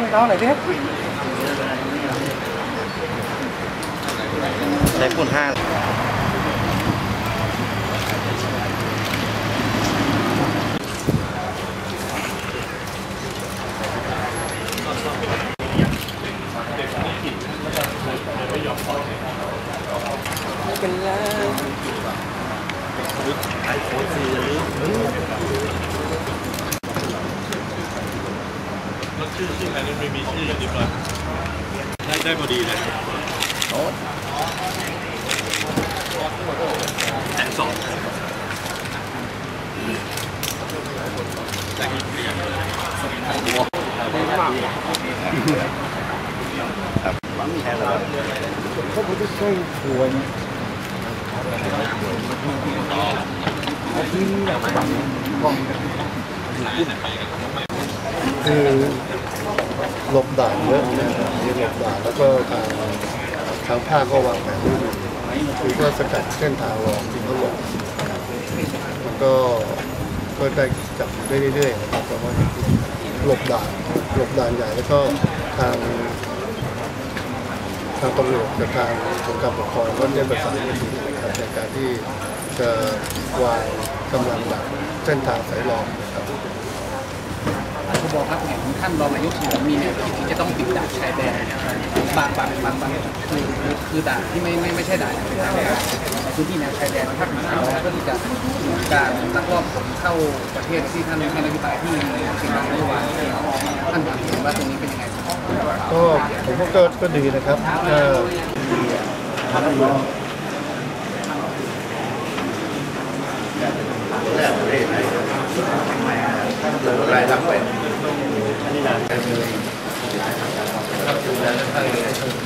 ให้น้องหน่อยดิใช้ปูน5 กันแล้วไอโฟน4แล้วชื่ออะไรไม่มีชื่อดีกว่าได้พอดีเลยโอ้120,000ได้กี่เปลี่ยนครับแค่แล้วเขาไม่ได้ใช้หัวเนี่ยที่กองคือหลบด่านเยอะนะครับมีหลบด่านแล้วก็ทางภาคก็วางแผนด้วยคือก็สกัดเส้นทางหลอกที่เขาหลบมันก็ได้จับได้เรื่อยๆนะครับแต่ว่าหลบด่านใหญ่แล้วก็ทางตำรวจกับทางกรมการปกครองก็ได้ประสานกันดีนะครับในการที่จะวางกำลังดักเส้นทางสายรองนะครับคุณบอกครับเนี่ยท่านรองนายกมีเนี่ยที่จะต้องปิดด่านชายแดนบางคือด่านที่ไม่ใช่ด่านพื้นที่แนวชายแดนภาคเหนือเพื่อที่จะการลักลอบขนเข้าประเทศที่ท่านให้นโยบายที่เชียงรายเมื่อวานท่านถามเห็นว่าตรงนี้เป็นยังไงก็ผมว่าก็ดีนะครับรายรับไป